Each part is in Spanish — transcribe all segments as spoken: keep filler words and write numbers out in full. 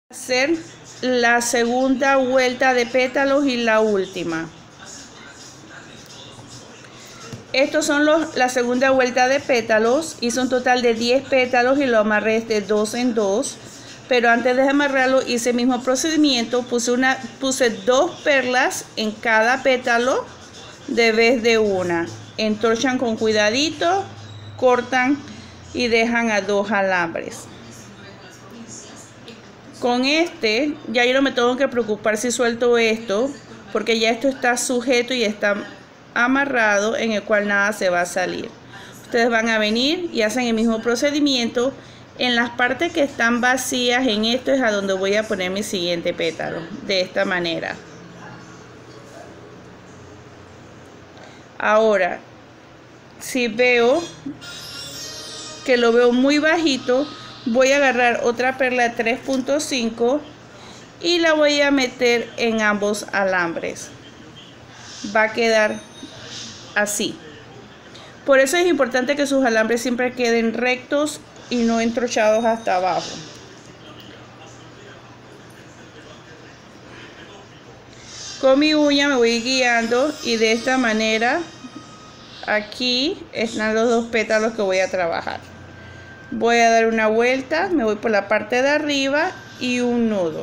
Hacer la segunda vuelta de pétalos y la última. Estos son los, la segunda vuelta de pétalos. Hice un total de diez pétalos y lo amarré de dos en dos. Pero antes de amarrarlo hice el mismo procedimiento. Puse, una, puse dos perlas en cada pétalo de vez de una. Entorchan con cuidadito, cortan y dejan a dos alambres. Con este ya yo no me tengo que preocupar si suelto esto, porque ya esto está sujeto y está amarrado, en el cual nada se va a salir. Ustedes van a venir y hacen el mismo procedimiento. En las partes que están vacías, en esto es a donde voy a poner mi siguiente pétalo, de esta manera. Ahora, si veo que lo veo muy bajito, voy a agarrar otra perla tres punto cinco y la voy a meter en ambos alambres. Va a quedar así. Por eso es importante que sus alambres siempre queden rectos y no entrochados hasta abajo. Con mi uña me voy guiando y de esta manera aquí están los dos pétalos que voy a trabajar. Voy a dar una vuelta, me voy por la parte de arriba y un nudo.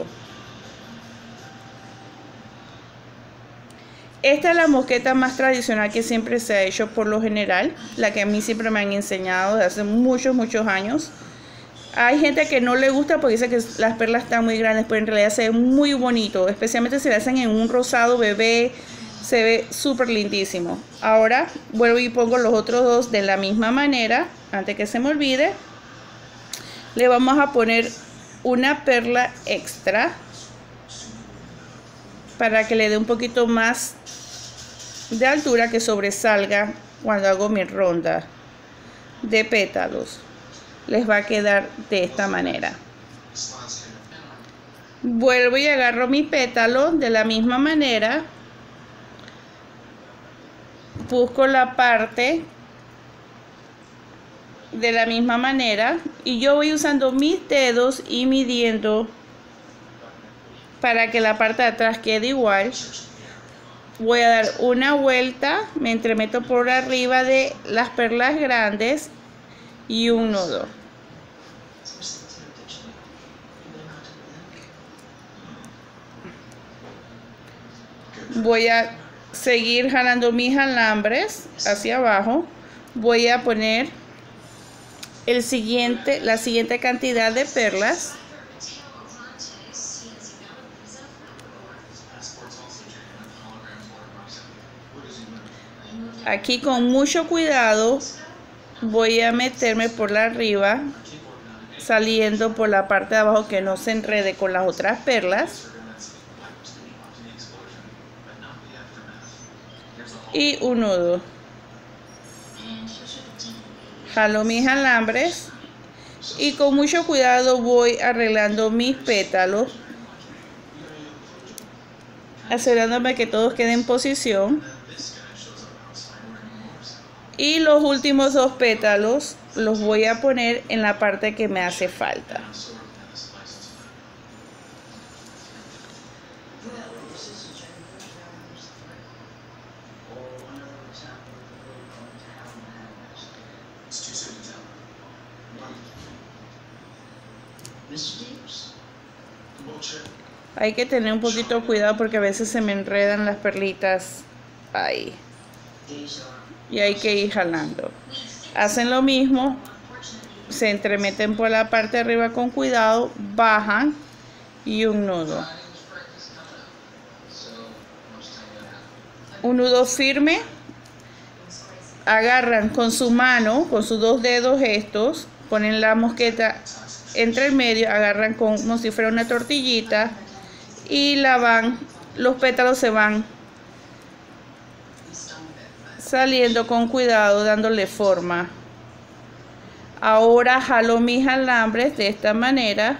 Esta es la mosqueta más tradicional que siempre se ha hecho por lo general, la que a mí siempre me han enseñado desde hace muchos, muchos años. Hay gente que no le gusta porque dice que las perlas están muy grandes, pero en realidad se ve muy bonito, especialmente si la hacen en un rosado bebé, se ve súper lindísimo. Ahora vuelvo y pongo los otros dos de la misma manera, antes que se me olvide. Le vamos a poner una perla extra para que le dé un poquito más de altura, que sobresalga cuando hago mi ronda de pétalos. Les va a quedar de esta manera. Vuelvo y agarro mi pétalo de la misma manera. Busco la parte de la misma manera y yo voy usando mis dedos y midiendo para que la parte de atrás quede igual. Voy a dar una vuelta, me entremeto por arriba de las perlas grandes y un nudo. Voy a seguir jalando mis alambres hacia abajo. Voy a poner el siguiente, la siguiente cantidad de perlas. Aquí con mucho cuidado voy a meterme por la arriba, saliendo por la parte de abajo, que no se enrede con las otras perlas. Y un nudo. Jalo mis alambres y con mucho cuidado voy arreglando mis pétalos, asegurándome que todos queden en posición. Y los últimos dos pétalos los voy a poner en la parte que me hace falta. Hay que tener un poquito de cuidado porque a veces se me enredan las perlitas ahí. Y hay que ir jalando. Hacen lo mismo, se entremeten por la parte de arriba con cuidado, bajan y un nudo. Un nudo firme. Agarran con su mano, con sus dos dedos estos, ponen la mosqueta entre el medio, agarran como si fuera una tortillita y la van, los pétalos se van saliendo con cuidado, dándole forma. Ahora jalo mis alambres de esta manera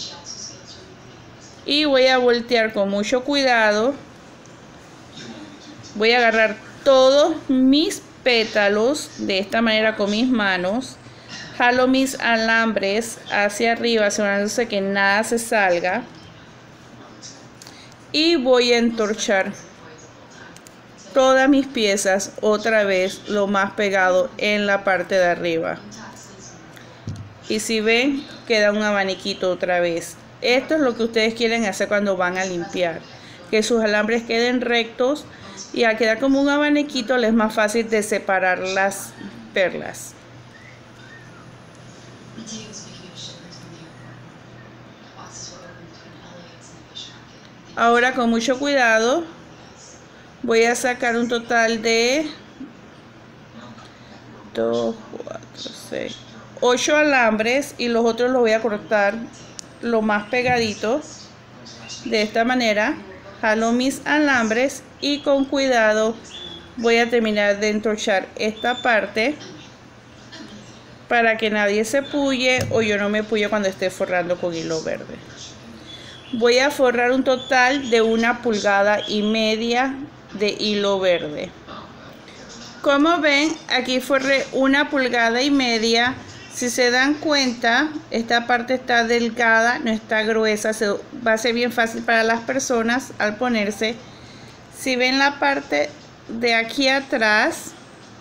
y voy a voltear con mucho cuidado. Voy a agarrar todos mis pétalos de esta manera con mis manos, Jalo mis alambres hacia arriba, asegurándose que nada se salga. Y voy a entorchar todas mis piezas otra vez lo más pegado en la parte de arriba. Y si ven, queda un abaniquito otra vez. Esto es lo que ustedes quieren hacer cuando van a limpiar, que sus alambres queden rectos, y al quedar como un abaniquito les es más fácil de separar las perlas. Ahora con mucho cuidado voy a sacar un total de dos, cuatro, seis, ocho alambres, y los otros los voy a cortar lo más pegadito de esta manera. Jalo mis alambres y con cuidado voy a terminar de entorchar esta parte para que nadie se puye o yo no me puye cuando esté forrando con hilo verde. Voy a forrar un total de una pulgada y media de hilo verde. Como ven, aquí forré una pulgada y media. Si se dan cuenta, esta parte está delgada, no está gruesa. Se, va a ser bien fácil para las personas al ponerse. Si ven la parte de aquí atrás,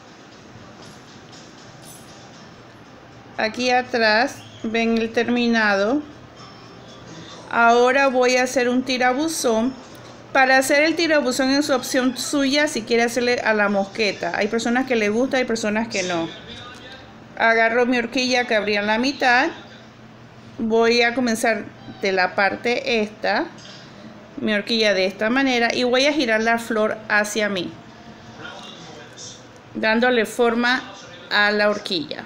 aquí atrás, ven el terminado. Ahora voy a hacer un tirabuzón. Para hacer el tirabuzón es opción suya si quiere hacerle a la mosqueta. Hay personas que le gusta, hay personas que no. Agarro mi horquilla que abrí en la mitad. Voy a comenzar de la parte esta, mi horquilla de esta manera, y voy a girar la flor hacia mí, dándole forma a la horquilla.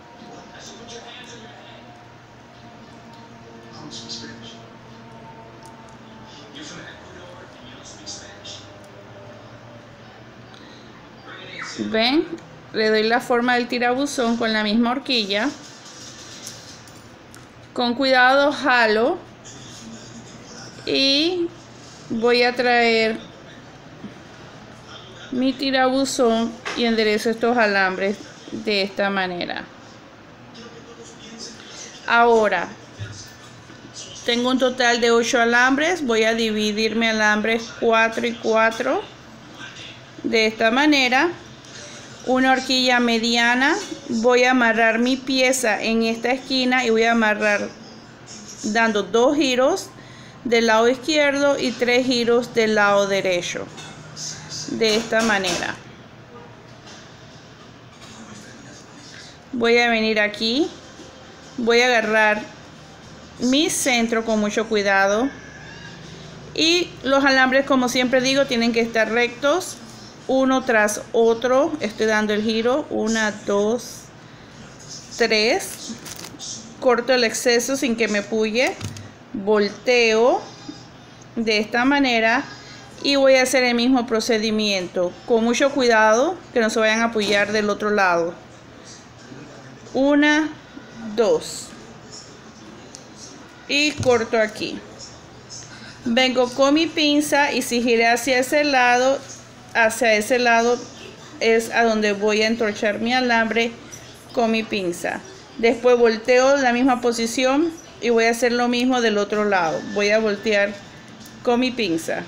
¿Ven? Le doy la forma del tirabuzón con la misma horquilla. Con cuidado jalo y voy a traer mi tirabuzón y enderezo estos alambres de esta manera. Ahora tengo un total de ocho alambres. Voy a dividir mi alambres cuatro y cuatro de esta manera. Una horquilla mediana. Voy a amarrar mi pieza en esta esquina y voy a amarrar dando dos giros del lado izquierdo y tres giros del lado derecho, de esta manera. Voy a venir aquí, voy a agarrar mi centro con mucho cuidado, y los alambres, como siempre digo, tienen que estar rectos uno tras otro. Estoy dando el giro, una, dos, tres, corto el exceso sin que me puye, volteo de esta manera y voy a hacer el mismo procedimiento con mucho cuidado que no se vayan a apoyar del otro lado. Una, dos, y corto aquí. Vengo con mi pinza y si giré hacia ese lado, hacia ese lado es a donde voy a entorchar mi alambre con mi pinza. Después volteo la misma posición y voy a hacer lo mismo del otro lado. Voy a voltear con mi pinza.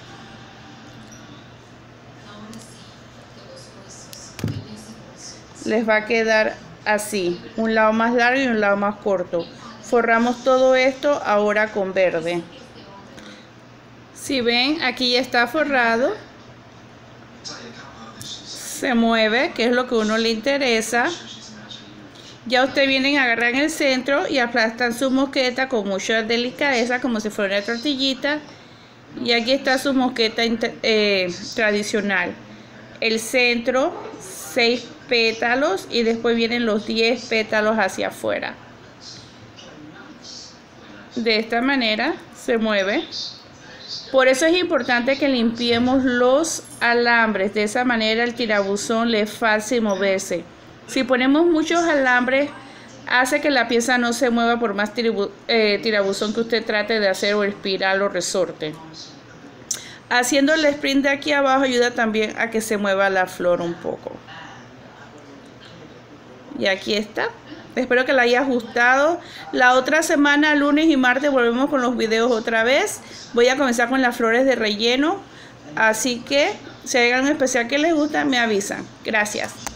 Les va a quedar así, un lado más largo y un lado más corto. Forramos todo esto ahora con verde. Si ven, aquí ya está forrado. Se mueve, que es lo que a uno le interesa. Ya ustedes vienen a agarrar en el centro y aplastan su mosqueta con mucha delicadeza, como si fuera una tortillita. Y aquí está su mosqueta eh, tradicional. El centro, seis pétalos, y después vienen los diez pétalos hacia afuera. De esta manera se mueve. Por eso es importante que limpiemos los alambres. De esa manera el tirabuzón le es fácil moverse. Si ponemos muchos alambres, hace que la pieza no se mueva por más tirabu eh, tirabuzón que usted trate de hacer, o espiral o resorte. Haciendo el sprint de aquí abajo ayuda también a que se mueva la flor un poco. Y aquí está. Espero que les haya gustado. La otra semana, lunes y martes, volvemos con los videos otra vez. Voy a comenzar con las flores de relleno. Así que si hay algo especial que les gusta, me avisan. Gracias.